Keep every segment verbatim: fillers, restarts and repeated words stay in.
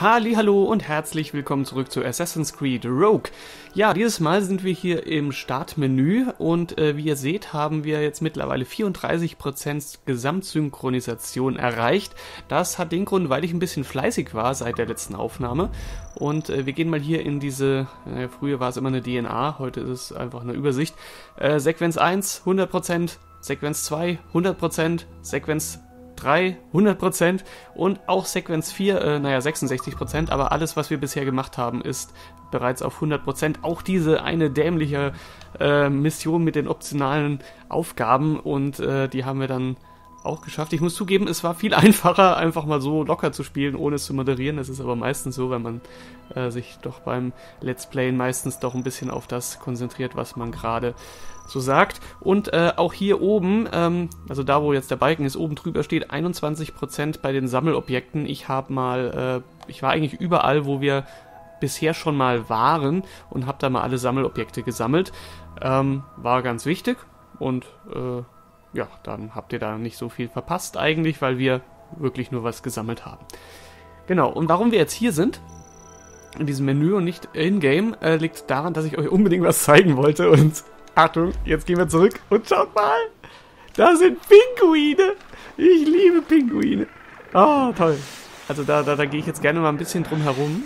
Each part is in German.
Hallihallo und herzlich willkommen zurück zu Assassin's Creed Rogue. Ja, dieses Mal sind wir hier im Startmenü und äh, wie ihr seht, haben wir jetzt mittlerweile vierunddreißig Prozent Gesamtsynchronisation erreicht. Das hat den Grund, weil ich ein bisschen fleißig war seit der letzten Aufnahme. Und äh, wir gehen mal hier in diese, äh, früher war es immer eine D N A, heute ist es einfach eine Übersicht. Äh, Sequenz eins, hundert Prozent, Sequenz zwei, hundert Prozent, Sequenz drei, hundert Prozent und auch Sequenz vier, äh, naja, sechsundsechzig Prozent, aber alles, was wir bisher gemacht haben, ist bereits auf hundert Prozent. Auch diese eine dämliche äh, Mission mit den optionalen Aufgaben und äh, die haben wir dann auch geschafft. Ich muss zugeben, es war viel einfacher, einfach mal so locker zu spielen, ohne es zu moderieren. Das ist aber meistens so, wenn man äh, sich doch beim Let's Playen meistens doch ein bisschen auf das konzentriert, was man gerade so sagt. Und äh, auch hier oben, ähm, also da, wo jetzt der Balken ist, oben drüber steht einundzwanzig Prozent bei den Sammelobjekten. Ich habe mal, äh, ich war eigentlich überall, wo wir bisher schon mal waren und habe da mal alle Sammelobjekte gesammelt. Ähm, war ganz wichtig und äh, ja, dann habt ihr da nicht so viel verpasst eigentlich, weil wir wirklich nur was gesammelt haben. Genau, und warum wir jetzt hier sind, in diesem Menü und nicht in-game, äh, liegt daran, dass ich euch unbedingt was zeigen wollte. Und Achtung, jetzt gehen wir zurück und schaut mal, da sind Pinguine. Ich liebe Pinguine. Oh, toll. Also da, da, da gehe ich jetzt gerne mal ein bisschen drum herum.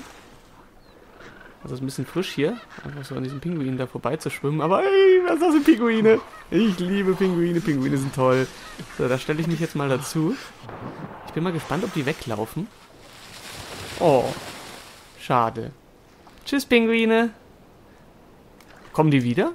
Also es ist ein bisschen frisch hier, einfach so an diesen Pinguinen da vorbei zu schwimmen. Aber ey, was ist das für Pinguine? Ich liebe Pinguine, Pinguine sind toll. So, da stelle ich mich jetzt mal dazu. Ich bin mal gespannt, ob die weglaufen. Oh, schade. Tschüss, Pinguine. Kommen die wieder?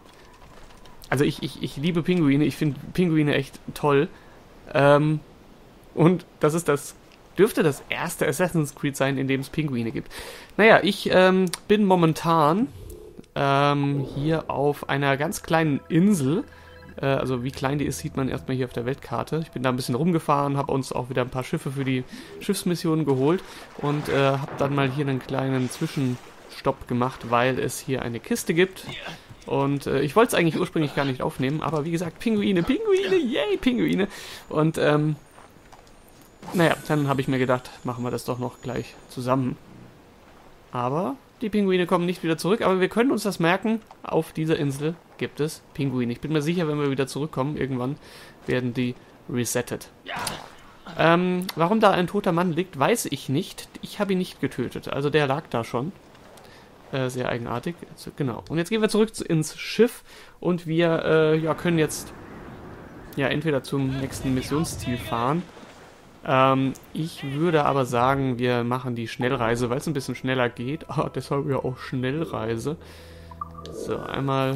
Also ich, ich, ich liebe Pinguine, ich finde Pinguine echt toll. Ähm, und das ist das... dürfte das erste Assassin's Creed sein, in dem es Pinguine gibt. Naja, ich ähm, bin momentan ähm, hier auf einer ganz kleinen Insel. Äh, also wie klein die ist, sieht man erstmal hier auf der Weltkarte. Ich bin da ein bisschen rumgefahren, habe uns auch wieder ein paar Schiffe für die Schiffsmissionen geholt und äh, habe dann mal hier einen kleinen Zwischenstopp gemacht, weil es hier eine Kiste gibt. Und äh, ich wollte es eigentlich ursprünglich gar nicht aufnehmen, aber wie gesagt, Pinguine, Pinguine, yay, Pinguine. Und ähm, naja, dann habe ich mir gedacht, machen wir das doch noch gleich zusammen. Aber die Pinguine kommen nicht wieder zurück, aber wir können uns das merken, auf dieser Insel gibt es Pinguine. Ich bin mir sicher, wenn wir wieder zurückkommen, irgendwann werden die resettet. Ähm, warum da ein toter Mann liegt, weiß ich nicht. Ich habe ihn nicht getötet, also der lag da schon. Äh, sehr eigenartig. Genau. Und jetzt gehen wir zurück ins Schiff und wir äh, ja, können jetzt ja entweder zum nächsten Missionsziel fahren. Ähm, ich würde aber sagen, wir machen die Schnellreise, weil es ein bisschen schneller geht. Ah, deshalb ja auch Schnellreise. So, einmal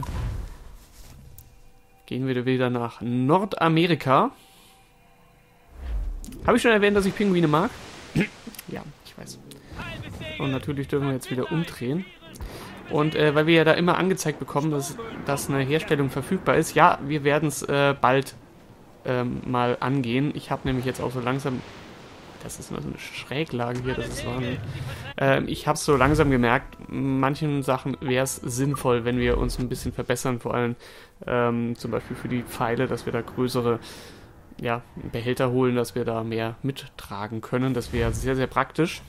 gehen wir wieder nach Nordamerika. Habe ich schon erwähnt, dass ich Pinguine mag? Ja, ich weiß. Und natürlich dürfen wir jetzt wieder umdrehen. Und äh, weil wir ja da immer angezeigt bekommen, dass, dass eine Herstellung verfügbar ist, ja, wir werden es äh, bald ähm, mal angehen. Ich habe nämlich jetzt auch so langsam... Das ist nur so eine Schräglage hier, das ist Wahnsinn. Ähm, ich habe so langsam gemerkt, manchen Sachen wäre es sinnvoll, wenn wir uns ein bisschen verbessern, vor allem ähm, zum Beispiel für die Pfeile, dass wir da größere ja, Behälter holen, dass wir da mehr mittragen können. Das wäre sehr, sehr praktisch.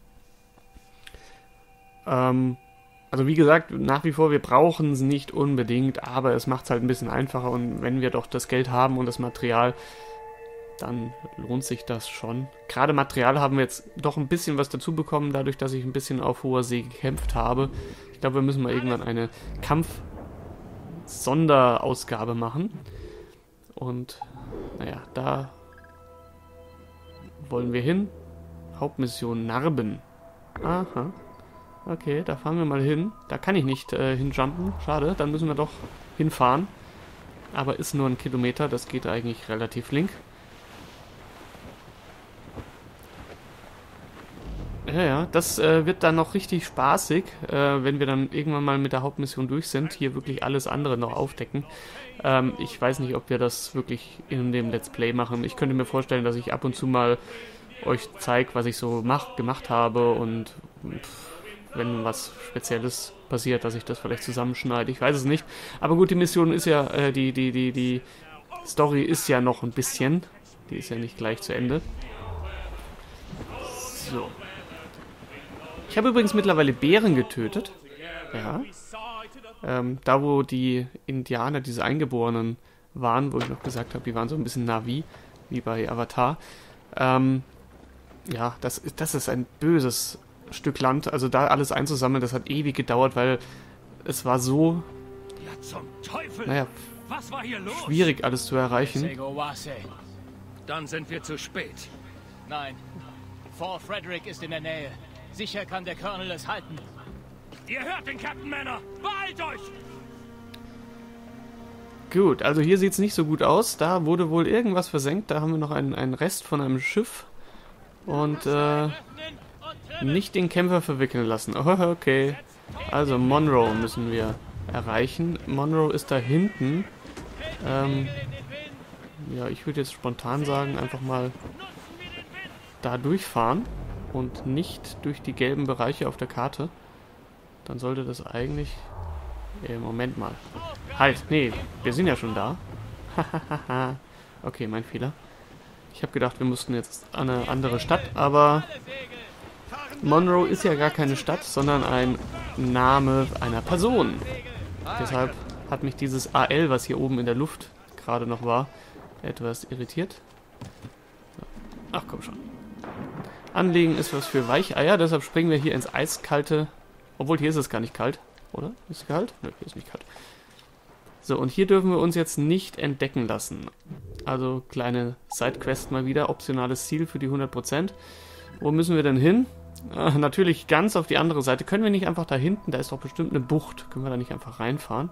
Ähm, also wie gesagt, nach wie vor, wir brauchen es nicht unbedingt, aber es macht es halt ein bisschen einfacher und wenn wir doch das Geld haben und das Material, dann lohnt sich das schon. Gerade Material haben wir jetzt doch ein bisschen was dazu bekommen, dadurch, dass ich ein bisschen auf hoher See gekämpft habe. Ich glaube, wir müssen mal irgendwann eine Kampf-Sonderausgabe machen. Und, naja, da wollen wir hin. Hauptmission Narben. Aha. Okay, da fahren wir mal hin. Da kann ich nicht äh, hinjumpen. Schade, dann müssen wir doch hinfahren. Aber ist nur ein Kilometer, das geht eigentlich relativ flink. Ja, ja, das äh, wird dann noch richtig spaßig, äh, wenn wir dann irgendwann mal mit der Hauptmission durch sind, hier wirklich alles andere noch aufdecken. Ähm, ich weiß nicht, ob wir das wirklich in dem Let's Play machen. Ich könnte mir vorstellen, dass ich ab und zu mal euch zeige, was ich so mach, gemacht habe und pff, wenn was Spezielles passiert, dass ich das vielleicht zusammenschneide. Ich weiß es nicht. Aber gut, die Mission ist ja, äh, die, die, die, die Story ist ja noch ein bisschen. Die ist ja nicht gleich zu Ende. So. Ich habe übrigens mittlerweile Bären getötet. Ja. Ähm, da, wo die Indianer, diese Eingeborenen waren, wo ich noch gesagt habe, die waren so ein bisschen Navi, wie bei Avatar. Ähm, ja, das, das ist ein böses Stück Land. Also da alles einzusammeln, das hat ewig gedauert, weil es war so, Ja, zum Teufel! naja, Was war hier los? schwierig alles zu erreichen. Segowase. Dann sind wir zu spät. Nein. Fort Frederick ist in der Nähe. Sicher kann der Colonel es halten. Ihr hört den Captain, Männer! Beeilt euch! Gut, also hier sieht es nicht so gut aus. Da wurde wohl irgendwas versenkt. Da haben wir noch einen, einen Rest von einem Schiff. Und äh, nicht den Kämpfer verwickeln lassen. Oh, okay. Also Monroe müssen wir erreichen. Monroe ist da hinten. Ähm, ja, ich würde jetzt spontan sagen, einfach mal da durchfahren. Und nicht durch die gelben Bereiche auf der Karte. Dann sollte das eigentlich... Äh, Moment mal. Halt, nee, wir sind ja schon da. Okay, mein Fehler. Ich habe gedacht, wir mussten jetzt an eine andere Stadt, aber Monroe ist ja gar keine Stadt, sondern ein Name einer Person. Deshalb hat mich dieses A L, was hier oben in der Luft gerade noch war, etwas irritiert. Ach komm schon. Anlegen ist was für Weicheier, deshalb springen wir hier ins eiskalte... Obwohl, hier ist es gar nicht kalt, oder? Ist es kalt? Nö, hier ist nicht kalt. So, und hier dürfen wir uns jetzt nicht entdecken lassen. Also, kleine Sidequest mal wieder, optionales Ziel für die hundert Prozent. Wo müssen wir denn hin? Äh, natürlich ganz auf die andere Seite. Können wir nicht einfach da hinten, da ist doch bestimmt eine Bucht. Können wir da nicht einfach reinfahren?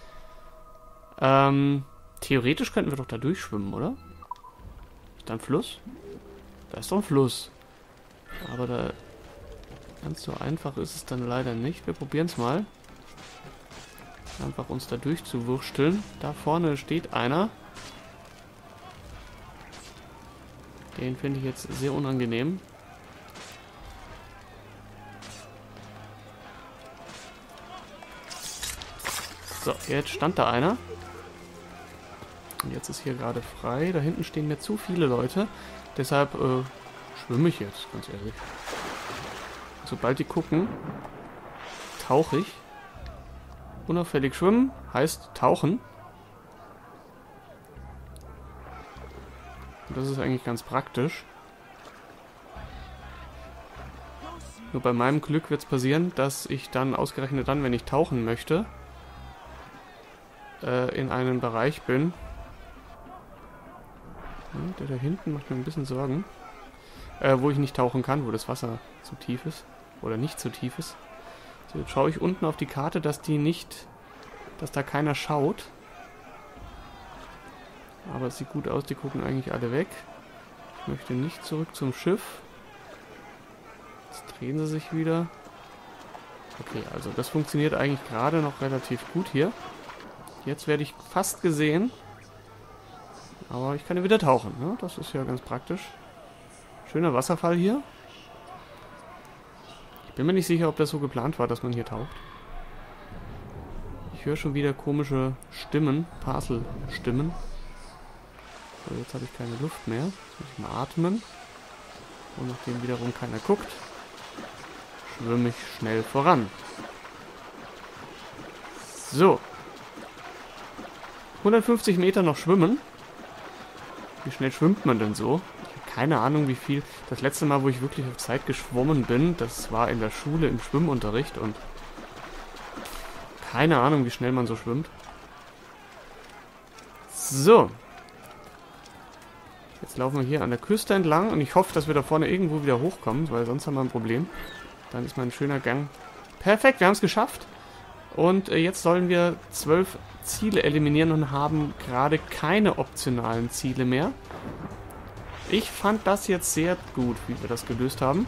Ähm, theoretisch könnten wir doch da durchschwimmen, oder? Ist da ein Fluss? Da ist doch ein Fluss. Aber da... Ganz so einfach ist es dann leider nicht. Wir probieren es mal. Einfach uns da durchzuwursteln. Da vorne steht einer. Den finde ich jetzt sehr unangenehm. So, jetzt stand da einer. Und jetzt ist hier gerade frei. Da hinten stehen mir zu viele Leute. Deshalb äh, schwimme ich jetzt, ganz ehrlich. Sobald die gucken, tauche ich. Unauffällig schwimmen heißt tauchen. Und das ist eigentlich ganz praktisch. Nur bei meinem Glück wird es passieren, dass ich dann ausgerechnet dann, wenn ich tauchen möchte, äh, in einem Bereich bin. Hm, der da hinten macht mir ein bisschen Sorgen. Äh, wo ich nicht tauchen kann, wo das Wasser zu tief ist. Oder nicht zu tief ist. So, jetzt schaue ich unten auf die Karte, dass die nicht, dass da keiner schaut. Aber es sieht gut aus, die gucken eigentlich alle weg. Ich möchte nicht zurück zum Schiff. Jetzt drehen sie sich wieder. Okay, also das funktioniert eigentlich gerade noch relativ gut hier. Jetzt werde ich fast gesehen. Aber ich kann ja wieder tauchen, ne? Das ist ja ganz praktisch. Schöner Wasserfall hier. Ich bin mir nicht sicher, ob das so geplant war, dass man hier taucht. Ich höre schon wieder komische Stimmen, Parcel-Stimmen. So, jetzt habe ich keine Luft mehr. Jetzt muss ich mal atmen. Und nachdem wiederum keiner guckt, schwimme ich schnell voran. So. hundertfünfzig Meter noch schwimmen. Wie schnell schwimmt man denn so? Keine Ahnung, wie viel. Das letzte Mal, wo ich wirklich auf Zeit geschwommen bin, das war in der Schule im Schwimmunterricht und keine Ahnung, wie schnell man so schwimmt. So. Jetzt laufen wir hier an der Küste entlang und ich hoffe, dass wir da vorne irgendwo wieder hochkommen, weil sonst haben wir ein Problem. Dann ist mein schöner Gang. Perfekt, wir haben es geschafft. Und äh, jetzt sollen wir zwölf Ziele eliminieren und haben gerade keine optionalen Ziele mehr. Ich fand das jetzt sehr gut, wie wir das gelöst haben.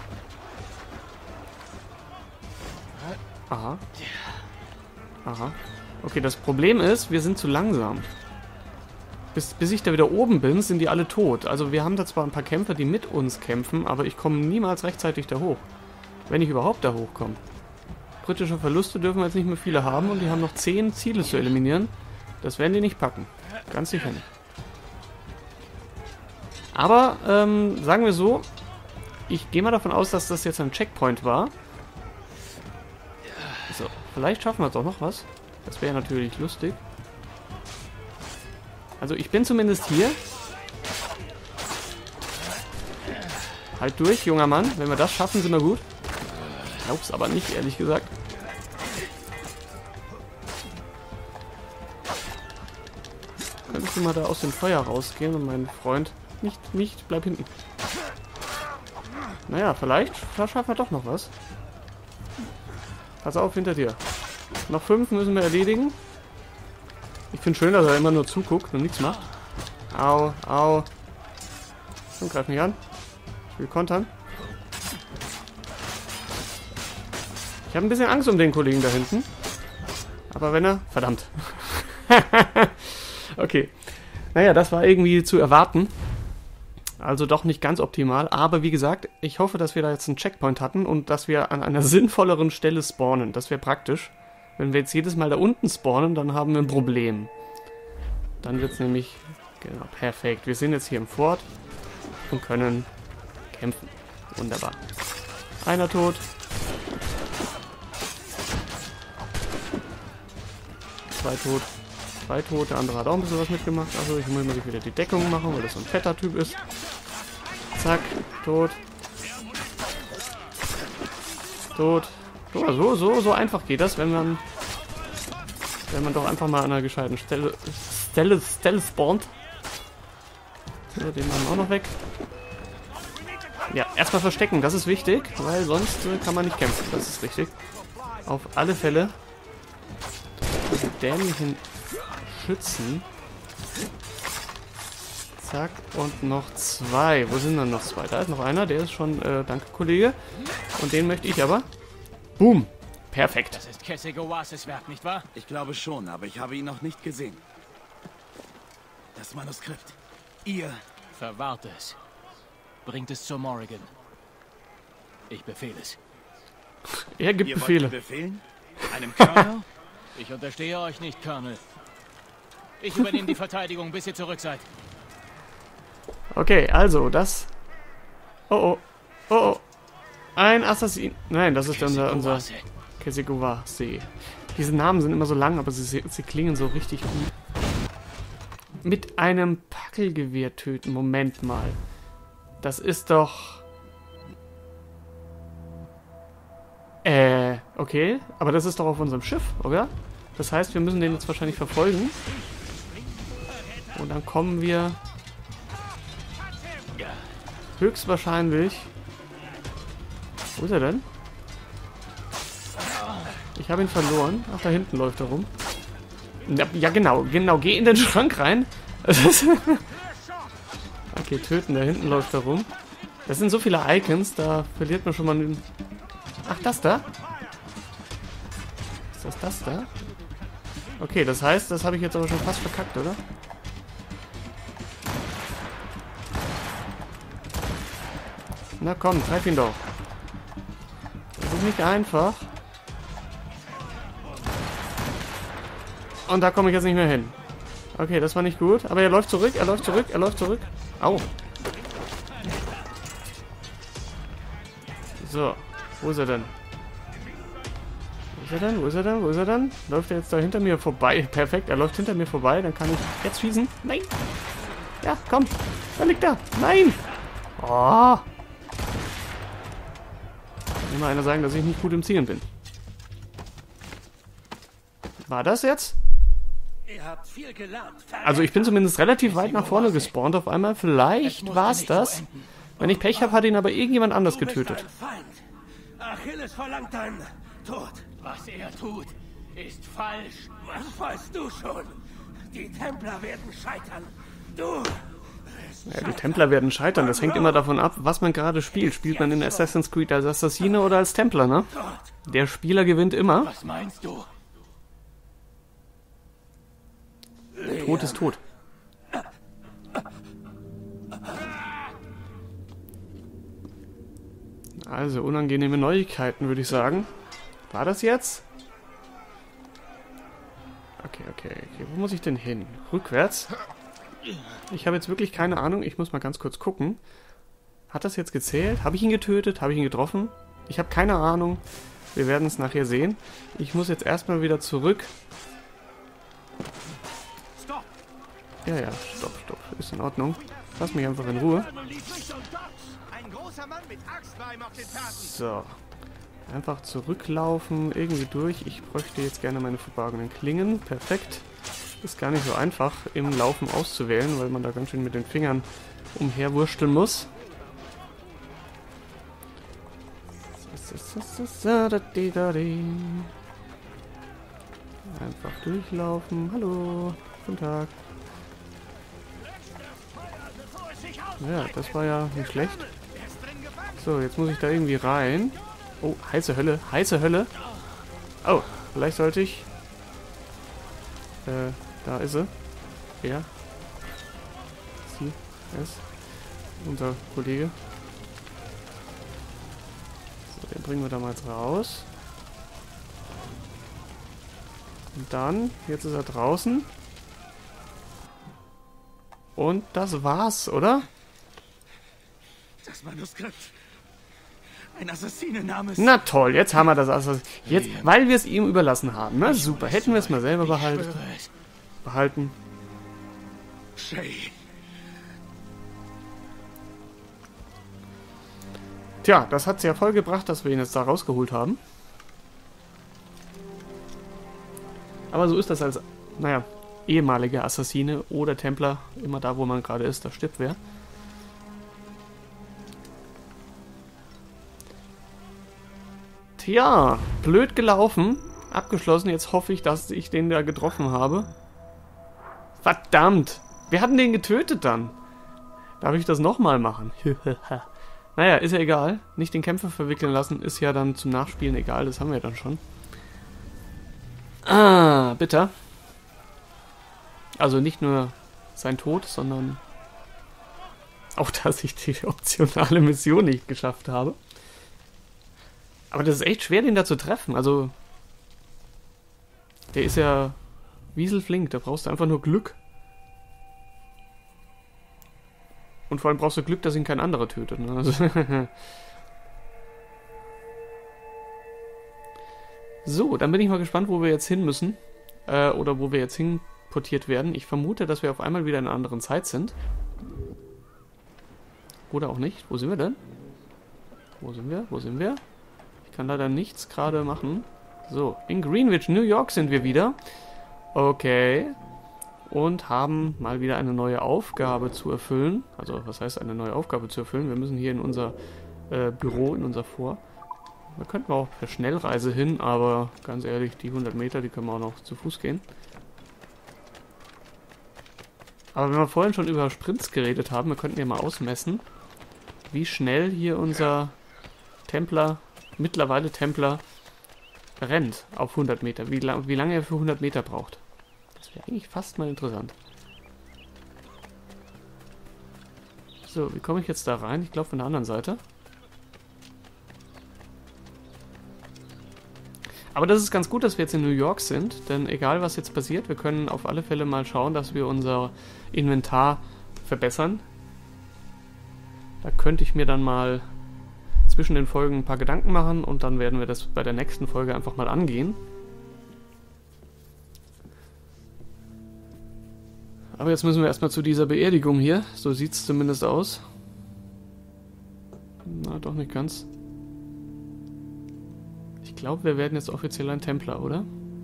Aha. Aha. Okay, das Problem ist, wir sind zu langsam. Bis, bis ich da wieder oben bin, sind die alle tot. Also wir haben da zwar ein paar Kämpfer, die mit uns kämpfen, aber ich komme niemals rechtzeitig da hoch. Wenn ich überhaupt da hochkomme. Britische Verluste dürfen wir jetzt nicht mehr viele haben und die haben noch zehn Ziele zu eliminieren. Das werden die nicht packen. Ganz sicher nicht. Aber, ähm, sagen wir so, ich gehe mal davon aus, dass das jetzt ein Checkpoint war. Vielleicht schaffen wir doch noch was. Das wäre natürlich lustig. Also ich bin zumindest hier. Halt durch, junger Mann. Wenn wir das schaffen, sind wir gut. Ich glaub's aber nicht, ehrlich gesagt. Könntest du mal da aus dem Feuer rausgehen und mein Freund... Nicht, nicht, bleib hinten. Naja, vielleicht schaffen wir doch noch was. Pass auf, hinter dir. Noch fünf müssen wir erledigen. Ich finde schön, dass er immer nur zuguckt und nichts macht. Au, au. Und greif mich an. Ich will kontern. Ich habe ein bisschen Angst um den Kollegen da hinten. Aber wenn er... Verdammt. Okay. Naja, das war irgendwie zu erwarten. Also doch nicht ganz optimal. Aber wie gesagt, ich hoffe, dass wir da jetzt einen Checkpoint hatten und dass wir an einer sinnvolleren Stelle spawnen. Das wäre praktisch. Wenn wir jetzt jedes Mal da unten spawnen, dann haben wir ein Problem. Dann wird es nämlich... Genau, perfekt. Wir sind jetzt hier im Fort und können kämpfen. Wunderbar. Einer tot. Zwei tot. Zwei tot. Der andere hat auch ein bisschen was mitgemacht. Also ich muss mal wieder die Deckung machen, weil das so ein fetter Typ ist. Zack. Tot. Tot. So, so, so, so einfach geht das, wenn man wenn man doch einfach mal an einer gescheiten Stelle Stelle, Stelle spawnt. So, den machen wir auch noch weg. Ja, erstmal verstecken, das ist wichtig, weil sonst äh, kann man nicht kämpfen. Das ist richtig. Auf alle Fälle die dämlichen Schützen. Zack, und noch zwei. Wo sind dann noch zwei? Da ist noch einer, der ist schon, äh, danke Kollege. Und den möchte ich aber. Boom. Perfekt. Das ist Kessig Oasis Werk, nicht wahr? Ich glaube schon, aber ich habe ihn noch nicht gesehen. Das Manuskript. Ihr... Verwahrt es. Bringt es zur Morrigan. Ich befehle es. Er gibt Ihr Befehle. wollt befehlen? Einem Colonel? Ich unterstehe euch nicht, Colonel. Ich übernehme die Verteidigung, bis ihr zurück seid. Okay, also das... Oh oh. Oh oh. Ein Assassin. Nein, das ist unser... unser Kesegowase. Diese Namen sind immer so lang, aber sie, sie klingen so richtig gut. Mit einem Packelgewehr töten. Moment mal. Das ist doch... Äh, okay. Aber das ist doch auf unserem Schiff, oder? Das heißt, wir müssen den jetzt wahrscheinlich verfolgen. Und dann kommen wir... höchstwahrscheinlich... Wo ist er denn? Ich habe ihn verloren. Ach, da hinten läuft er rum. Ja, genau, genau. Geh in den Schrank rein. Okay, töten. Da hinten läuft er rum. Das sind so viele Icons, da verliert man schon mal den... Ach, das da? Ist das das da? Okay, das heißt, das habe ich jetzt aber schon fast verkackt, oder? Na komm, treff ihn doch. Das ist nicht einfach. Und da komme ich jetzt nicht mehr hin. Okay, das war nicht gut. Aber er läuft zurück, er läuft zurück, er läuft zurück. Au. So, wo ist er denn? Wo ist er denn? Wo ist er denn? Wo ist er denn? Läuft er jetzt da hinter mir vorbei? Perfekt, er läuft hinter mir vorbei. Dann kann ich jetzt schießen. Nein. Ja, komm. Da liegt er. Nein. Oh. Kann mal einer sagen, dass ich nicht gut im Zielen bin. War das jetzt? Ihr habt viel gelernt. Also ich bin zumindest relativ weit nach vorne gespawnt auf einmal. Vielleicht war es das. Wenn ich Pech habe, hat ihn aber irgendjemand anders getötet. Feind. Achilles verlangt deinen Tod. Was er tut, ist falsch. Was weißt du schon? Die Templer werden scheitern. Du... Ja, die Templer werden scheitern. Das hängt immer davon ab, was man gerade spielt. Spielt man in Assassin's Creed als Assassine oder als Templer, ne? Der Spieler gewinnt immer. Was meinst du? Tod ist tot. Also, unangenehme Neuigkeiten, würde ich sagen. War das jetzt? Okay, okay, okay. Wo muss ich denn hin? Rückwärts? Ich habe jetzt wirklich keine Ahnung. Ich muss mal ganz kurz gucken. Hat das jetzt gezählt? Habe ich ihn getötet? Habe ich ihn getroffen? Ich habe keine Ahnung. Wir werden es nachher sehen. Ich muss jetzt erstmal wieder zurück. Stopp! Ja, ja, stopp, stopp. Ist in Ordnung. Lass mich einfach in Ruhe. Ein großer Mann mit Axt war ihm auf den Fersen. So. Einfach zurücklaufen, irgendwie durch. Ich bräuchte jetzt gerne meine verborgenen Klingen. Perfekt. Ist gar nicht so einfach, im Laufen auszuwählen, weil man da ganz schön mit den Fingern umherwursteln muss. Einfach durchlaufen. Hallo. Guten Tag. Ja, das war ja nicht schlecht. So, jetzt muss ich da irgendwie rein. Oh, heiße Hölle. Heiße Hölle. Oh, vielleicht sollte ich... Äh, da ist sie. Er. Sie. Es. Unser Kollege. So, den bringen wir da mal jetzt raus. Und dann, jetzt ist er draußen. Und das war's, oder? Das Manuskript. Ein Assassine namens... Na toll, jetzt haben wir das Assassine. Jetzt, weil wir es ihm überlassen haben. Na super, hätten wir es mal selber behalten. Behalten. Shay. Tja, das hat es ja voll gebracht, dass wir ihn jetzt da rausgeholt haben. Aber so ist das als, naja, ehemaliger Assassine oder Templer. Immer da, wo man gerade ist, da stirbt wer. Tja, blöd gelaufen. Abgeschlossen. Jetzt hoffe ich, dass ich den da getroffen habe. Verdammt. Wir hatten den getötet dann. Darf ich das nochmal machen? Naja, ist ja egal. Nicht den Kämpfer verwickeln lassen. Ist ja dann zum Nachspielen egal. Das haben wir dann schon. Ah, bitter. Also nicht nur sein Tod, sondern auch, dass ich die optionale Mission nicht geschafft habe. Aber das ist echt schwer, den da zu treffen. Also, der ist ja wieselflink. Da brauchst du einfach nur Glück. Und vor allem brauchst du Glück, dass ihn kein anderer tötet. Ne? Also so, dann bin ich mal gespannt, wo wir jetzt hin müssen. Äh, oder wo wir jetzt hinportiert werden. Ich vermute, dass wir auf einmal wieder in einer anderen Zeit sind. Oder auch nicht. Wo sind wir denn? Wo sind wir? Wo sind wir? Ich kann leider nichts gerade machen. So, in Greenwich, New York sind wir wieder. Okay. Und haben mal wieder eine neue Aufgabe zu erfüllen. Also, was heißt eine neue Aufgabe zu erfüllen? Wir müssen hier in unser äh, Büro, in unser Vor. Da könnten wir auch per Schnellreise hin, aber ganz ehrlich, die hundert Meter, die können wir auch noch zu Fuß gehen. Aber wenn wir vorhin schon über Sprints geredet haben, wir könnten ja mal ausmessen, wie schnell hier unser Templer, mittlerweile Templer, rennt auf hundert Meter. Wie, lang, wie lange er für hundert Meter braucht. Das wäre eigentlich fast mal interessant. So, wie komme ich jetzt da rein? Ich glaube von der anderen Seite. Aber das ist ganz gut, dass wir jetzt in New York sind, denn egal was jetzt passiert, wir können auf alle Fälle mal schauen, dass wir unser Inventar verbessern. Da könnte ich mir dann mal zwischen den Folgen ein paar Gedanken machen und dann werden wir das bei der nächsten Folge einfach mal angehen. Aber jetzt müssen wir erstmal zu dieser Beerdigung hier. So sieht es zumindest aus. Na, doch nicht ganz. Ich glaube, wir werden jetzt offiziell ein Templer, oder?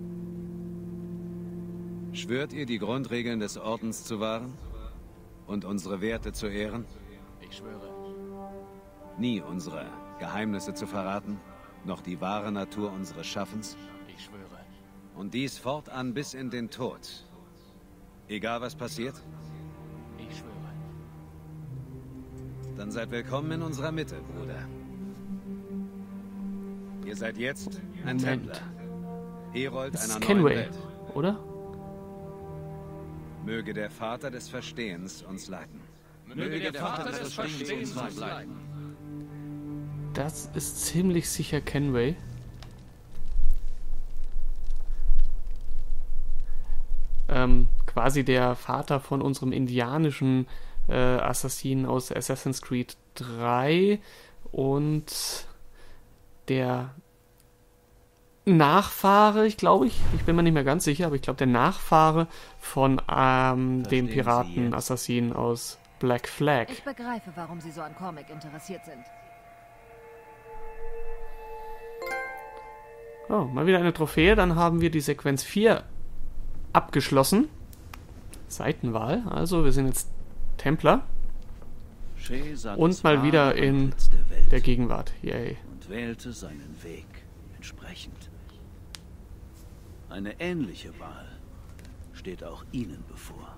Schwört ihr, die Grundregeln des Ordens zu wahren und unsere Werte zu ehren? Ich schwöre. Nie unsere Geheimnisse zu verraten, noch die wahre Natur unseres Schaffens? Ich schwöre. Und dies fortan bis in den Tod. Egal was passiert? Ich schwöre. Dann seid willkommen in unserer Mitte, Bruder. Ihr seid jetzt ein Moment. Templer. Herold Das einer ist neuen Kenway, Welt. oder? Möge der Vater des Verstehens uns leiten. Möge der Vater des Verstehens uns leiten. Das ist ziemlich sicher Kenway. Ähm, quasi der Vater von unserem indianischen äh, Assassinen aus Assassin's Creed drei und der Nachfahre, ich glaube ich, ich bin mir nicht mehr ganz sicher, aber ich glaube der Nachfahre von ähm, dem Piraten-Assassinen aus Black Flag. Ich begreife, warum Sie so an Cormac interessiert sind. Oh, mal wieder eine Trophäe, dann haben wir die Sequenz vier abgeschlossen. Seitenwahl, also wir sind jetzt Templer. Und mal wieder in der Gegenwart. Yay. Und wählte seinen Weg entsprechend. Eine ähnliche Wahl steht auch Ihnen bevor.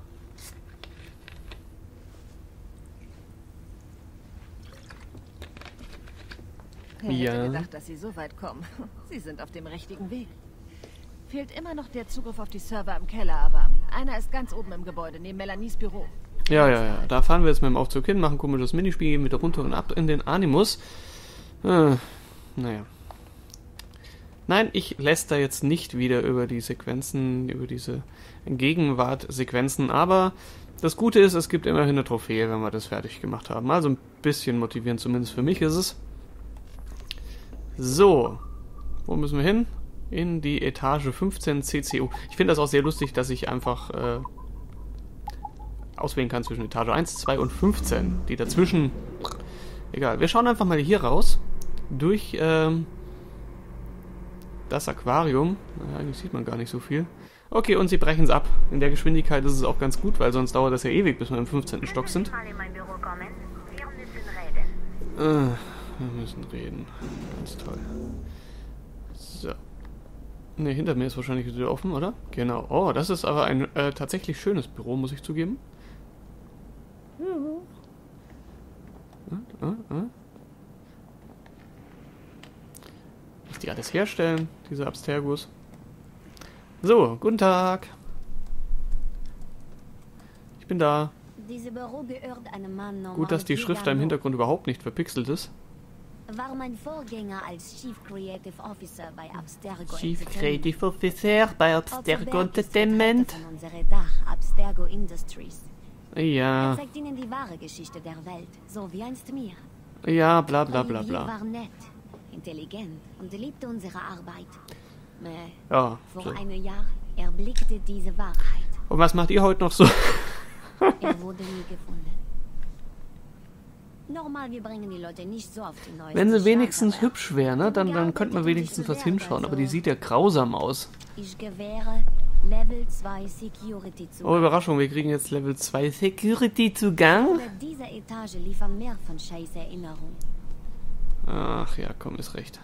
Wer Ja. hätte gedacht, dass Sie so weit kommen? Sie sind auf dem richtigen Weg. Fehlt immer noch der Zugriff auf die Server im Keller, aber einer ist ganz oben im Gebäude, neben Melanies Büro. Ja, ja, ja. Da fahren wir jetzt mit dem Aufzug hin, machen ein komisches Minispiel, gehen wieder runter und ab in den Animus. Äh, naja. Nein, ich lässt da jetzt nicht wieder über die Sequenzen, über diese Gegenwart-Sequenzen, aber das Gute ist, es gibt immerhin eine Trophäe, wenn wir das fertig gemacht haben. Also ein bisschen motivierend, zumindest für mich ist es. So, wo müssen wir hin? In die Etage fünfzehn C C U. Ich finde das auch sehr lustig, dass ich einfach äh, auswählen kann zwischen Etage eins, zwei und fünfzehn. Die dazwischen... Egal, wir schauen einfach mal hier raus. Durch ähm, das Aquarium. Naja, eigentlich sieht man gar nicht so viel. Okay, und sie brechen es ab. In der Geschwindigkeit ist es auch ganz gut, weil sonst dauert das ja ewig, bis wir im fünfzehnten Stock sind. Äh, wir müssen reden. Ganz toll. So. Ne, hinter mir ist wahrscheinlich die Tür offen, oder? Genau. Oh, das ist aber ein äh, tatsächlich schönes Büro, muss ich zugeben. Äh, äh, äh. Was die alles herstellen, diese Abstergus. So, guten Tag. Ich bin da. Diese Büro gehört einem Mann namens Gut, dass die Schrift da im Hintergrund überhaupt nicht verpixelt ist. War mein Vorgänger als Chief Creative Officer bei Abstergo Chief Entertainment. Creative Officer bei Otto Abstergo Berg ist Entertainment. Vertreter von unserer Dach, Abstergo Industries. Er Ja, zeigt Ihnen die wahre Geschichte der Welt, so wie einst mir. ja, bla bla bla Olivier bla. war nett, intelligent und liebte unsere Arbeit. Äh, Ja, Vor so. einem Jahr erblickte diese Wahrheit. Und was macht ihr heute noch so? Er wurde nie gefunden. Normal, wir bringen die Leute nicht so auf die neue. Wenn sie wenigstens hübsch wäre, ne, dann, dann könnte man wenigstens was hinschauen. Aber die sieht ja grausam aus. Ich gewähre Level zwei Security zu. Oh, Überraschung, wir kriegen jetzt Level zwei Security Zugang. Oder diese Etage liefern mehr von scheiß Erinnerung. Ach ja, komm, ist recht.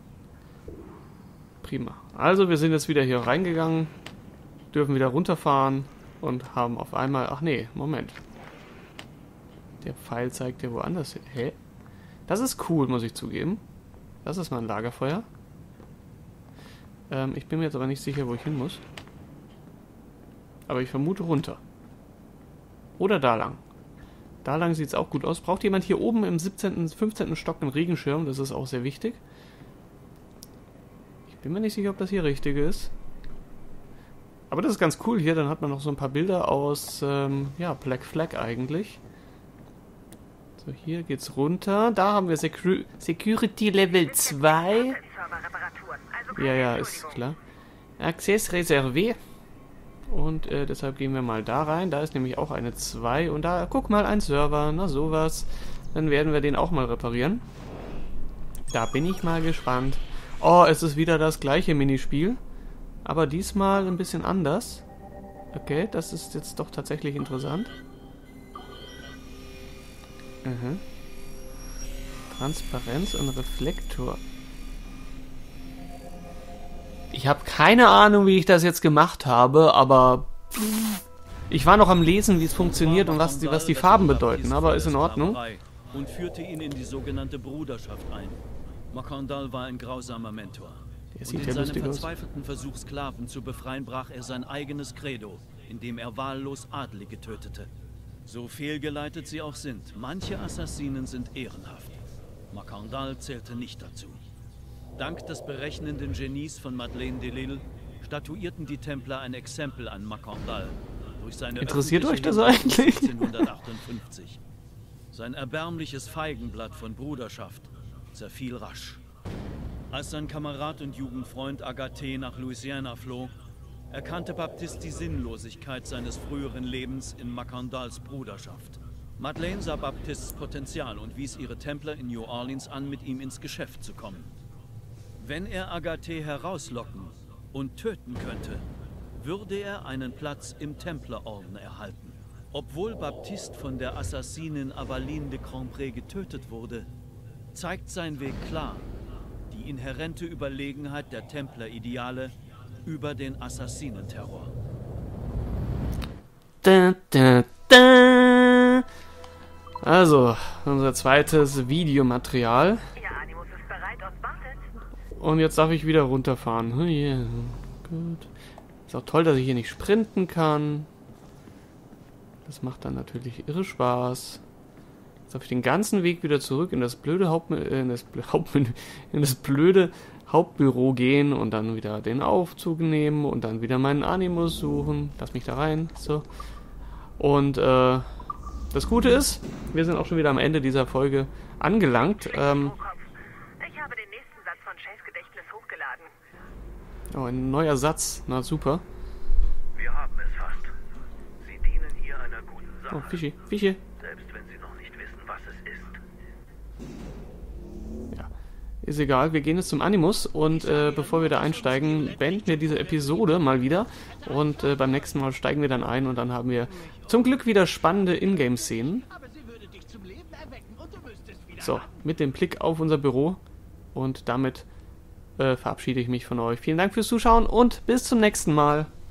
Prima. Also, wir sind jetzt wieder hier reingegangen, dürfen wieder runterfahren und haben auf einmal... Ach nee, Moment. Der Pfeil zeigt ja woanders hin. Hä? Das ist cool, muss ich zugeben. Das ist mal ein Lagerfeuer. Ähm, ich bin mir jetzt aber nicht sicher, wo ich hin muss. Aber ich vermute runter. Oder da lang. Da lang sieht es auch gut aus. Braucht jemand hier oben im siebzehnten, fünfzehnten Stock einen Regenschirm? Das ist auch sehr wichtig. Ich bin mir nicht sicher, ob das hier richtig ist. Aber das ist ganz cool hier. Dann hat man noch so ein paar Bilder aus, ähm, ja, Black Flag eigentlich. So, hier geht's runter. Da haben wir Secu Security Level zwei. Ja, ja, ist klar. Access reservé. Und äh, deshalb gehen wir mal da rein. Da ist nämlich auch eine zwei. Und da, guck mal, ein Server. Na, sowas. Dann werden wir den auch mal reparieren. Da bin ich mal gespannt. Oh, es ist wieder das gleiche Minispiel. Aber diesmal ein bisschen anders. Okay, das ist jetzt doch tatsächlich interessant. Mhm. Transparenz und Reflektor. Ich habe keine Ahnung, wie ich das jetzt gemacht habe, aber ich war noch am Lesen, wie es funktioniert und was die, was die Farben bedeuten, aber ist in Ordnung. Und führte ihn in die sogenannte Bruderschaft ein. Makandal war ein grausamer Mentor. Der Und sieht in ja seinem lustig aus. verzweifelten Versuch, Sklaven zu befreien, brach er sein eigenes Credo, indem er wahllos Adlige tötete. So fehlgeleitet sie auch sind, manche Assassinen sind ehrenhaft. Makandal zählte nicht dazu. Dank des berechnenden Genies von Madeleine Delille statuierten die Templer ein Exempel an Makandal durch seine Interessiert euch das öffentliche eigentlich? siebzehnhundertachtundfünfzig. Sein erbärmliches Feigenblatt von Bruderschaft zerfiel rasch. Als sein Kamerad und Jugendfreund Agathe nach Louisiana floh, erkannte Baptiste die Sinnlosigkeit seines früheren Lebens in Macandals Bruderschaft. Madeleine sah Baptistes Potenzial und wies ihre Templer in New Orleans an, mit ihm ins Geschäft zu kommen. Wenn er Agathe herauslocken und töten könnte, würde er einen Platz im Templerorden erhalten. Obwohl Baptiste von der Assassinin Avaline de Cambrai getötet wurde, zeigt sein Weg klar die inhärente Überlegenheit der Templerideale über den Assassinenterror. Da, da, da. Also, unser zweites Videomaterial. Ihr Animus ist bereit und wartet. Und jetzt darf ich wieder runterfahren. Oh yeah. Gut. Ist auch toll, dass ich hier nicht sprinten kann. Das macht dann natürlich irre Spaß. Jetzt darf ich den ganzen Weg wieder zurück in das blöde Hauptmenü, in das, Hauptmenü, in das blöde Hauptbüro gehen und dann wieder den Aufzug nehmen und dann wieder meinen Animus suchen. Lass mich da rein. So. Und äh, das Gute ist, wir sind auch schon wieder am Ende dieser Folge angelangt. Ähm, Ich habe den nächsten Satz von Shays Gedächtnis hochgeladen. oh, ein neuer Satz. Na super. Wir haben es fast. Sie dienen hier einer guten Sache. Oh, Fischi, Fischi. Selbst wenn Sie noch nicht wissen, was es ist. Ja, ist egal. Wir gehen jetzt zum Animus und äh, bevor wir da einsteigen, beenden wir diese Episode mal wieder und äh, beim nächsten Mal steigen wir dann ein und dann haben wir zum Glück wieder spannende Ingame-Szenen. So, mit dem Blick auf unser Büro und damit äh, verabschiede ich mich von euch. Vielen Dank fürs Zuschauen und bis zum nächsten Mal.